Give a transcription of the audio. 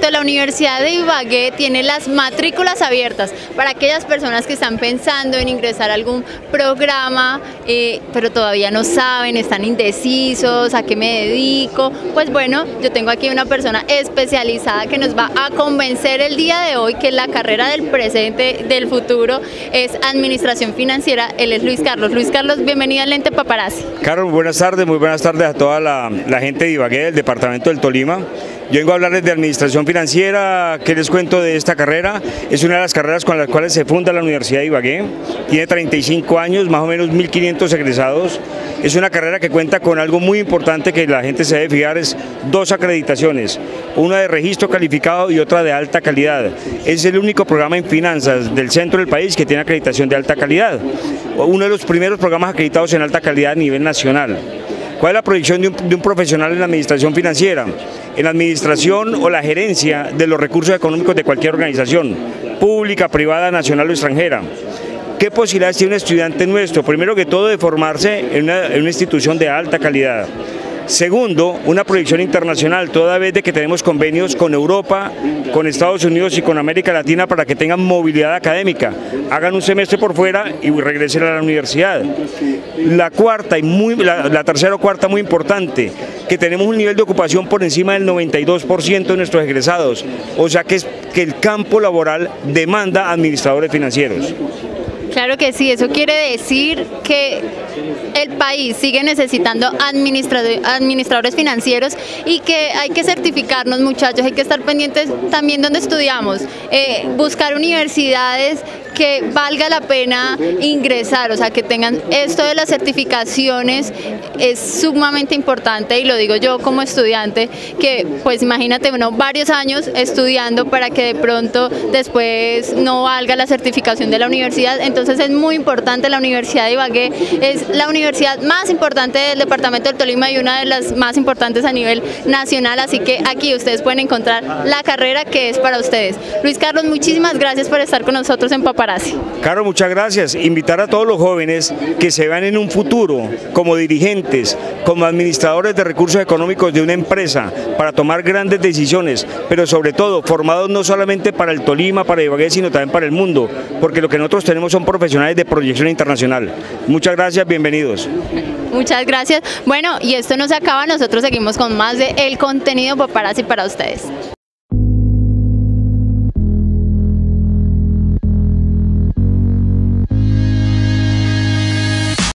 cuento, la Universidad de Ibagué tiene las matrículas abiertas para aquellas personas que están pensando en ingresar a algún programa, pero todavía no saben, están indecisos, a qué me dedico. Pues bueno, yo tengo aquí una persona especializada que nos va a convencer el día de hoy que la carrera del presente, del futuro, es Administración Financiera. Él es Luis Carlos. Luis Carlos, bienvenido al Lente Paparazzi. Carlos, muy buenas tardes a toda la gente de Ibagué, del departamento del Tolima. Yo vengo a hablarles de Administración Financiera. ¿Qué les cuento de esta carrera? Es una de las carreras con las cuales se funda la Universidad de Ibagué. Tiene 35 años, más o menos 1.500 egresados. Es una carrera que cuenta con algo muy importante que la gente se debe fijar, es 2 acreditaciones, una de registro calificado y otra de alta calidad. Es el único programa en finanzas del centro del país que tiene acreditación de alta calidad, uno de los primeros programas acreditados en alta calidad a nivel nacional. ¿Cuál es la proyección de un profesional en la administración financiera? En la administración o la gerencia de los recursos económicos de cualquier organización, pública, privada, nacional o extranjera. ¿Qué posibilidades tiene un estudiante nuestro? Primero que todo, de formarse en una institución de alta calidad. Segundo, una proyección internacional, toda vez de que tenemos convenios con Europa, con Estados Unidos y con América Latina para que tengan movilidad académica, hagan un semestre por fuera y regresen a la universidad. La cuarta la tercera o cuarta muy importante, que tenemos un nivel de ocupación por encima del 92% de nuestros egresados, o sea que el campo laboral demanda administradores financieros. Claro que sí, eso quiere decir que el país sigue necesitando administradores financieros y que hay que certificarnos, muchachos, hay que estar pendientes también donde estudiamos, buscar universidades que valga la pena ingresar, o sea, que tengan esto de las certificaciones es sumamente importante, y lo digo yo como estudiante, que pues imagínate uno varios años estudiando para que de pronto después no valga la certificación de la universidad. Entonces es muy importante. La Universidad de Ibagué es la universidad más importante del departamento del Tolima y una de las más importantes a nivel nacional, así que aquí ustedes pueden encontrar la carrera que es para ustedes. Luis Carlos, muchísimas gracias por estar con nosotros en Paparazzi. Carlos, muchas gracias. Invitar a todos los jóvenes que se vean en un futuro como dirigentes, como administradores de recursos económicos de una empresa, para tomar grandes decisiones, pero sobre todo formados no solamente para el Tolima, para Ibagué, sino también para el mundo, porque lo que nosotros tenemos son profesionales de proyección internacional. Muchas gracias, bienvenidos. Muchas gracias. Bueno, y esto no se acaba, nosotros seguimos con más de el contenido Paparazzi para ustedes.